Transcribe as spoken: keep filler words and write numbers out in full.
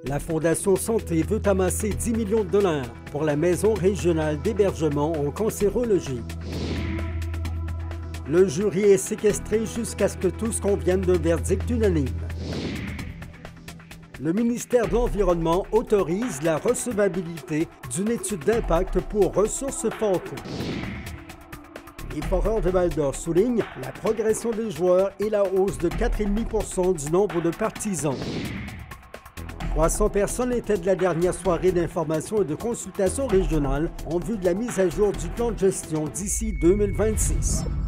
La Fondation Santé veut amasser dix millions de dollars pour la Maison régionale d'hébergement en cancérologie. Le jury est séquestré jusqu'à ce que tous conviennent d'un verdict unanime. Le ministère de l'Environnement autorise la recevabilité d'une étude d'impact pour ressources Fanto. Les Foreurs de Val-d'Or soulignent la progression des joueurs et la hausse de quatre virgule cinq pour cent du nombre de partisans. trois cents personnes étaient de la dernière soirée d'information et de consultation régionale en vue de la mise à jour du plan de gestion d'ici deux mille vingt-six.